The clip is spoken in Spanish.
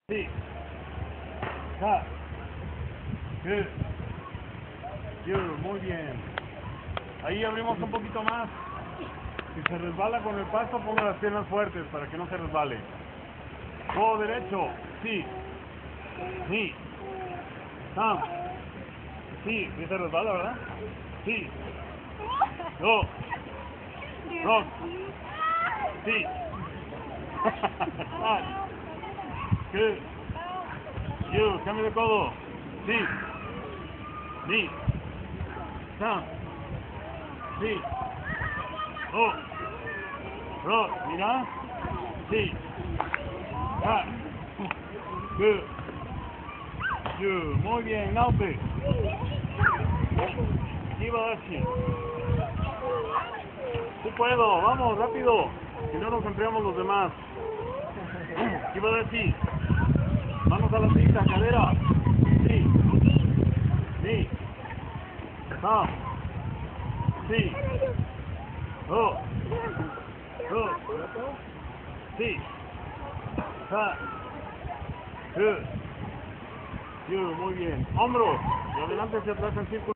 Sí. Ja. Good. Good. Muy bien. Ahí abrimos un poquito más. Si se resbala con el paso, ponga las piernas fuertes para que no se resbale. Codo derecho. Sí. Sí. Sam. Sí. ¿Sí se resbala, verdad? Sí. Go. Rock. Sí. Good. You. Cambio de codo. Sí. Sí. Sam. Sí. Oh. Rock. Mira. Sí. Ah. Good. You. Muy bien. Naupe. Kibashi. Sí puedo. Vamos, rápido. Si no nos enfriamos los demás. Kibashi. Vamos a la cinta, cadera. Sí. Sí. Ah. Sí. Oh. Oh. Sí. Ah. Good. Muy bien. Hombros. De adelante hacia atrás en círculo.